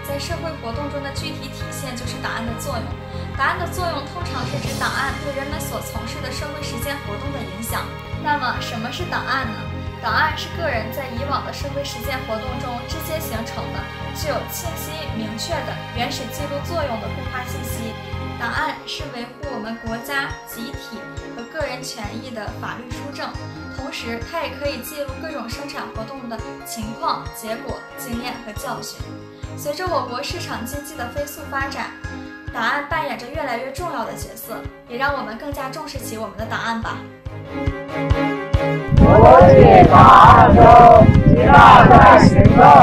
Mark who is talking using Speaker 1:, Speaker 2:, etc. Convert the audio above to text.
Speaker 1: 在社会活动中的具体体现就是档案的作用。档案的作用通常是指档案对人们所从事的社会实践活动的影响。那么，什么是档案呢？档案是个人在以往的社会实践活动中直接形成的、具有清晰明确的原始记录作用的固化信息。档案是维护我们国家、集体和个人权益的法律书证，同时它也可以记录各种生产活动的情况、结果、经验和教训。随着我国市场经济的飞速发展，档案扮演着越来越重要的角色，也让我们更加重视起我们的档案吧。
Speaker 2: 国际档案周极大在行动。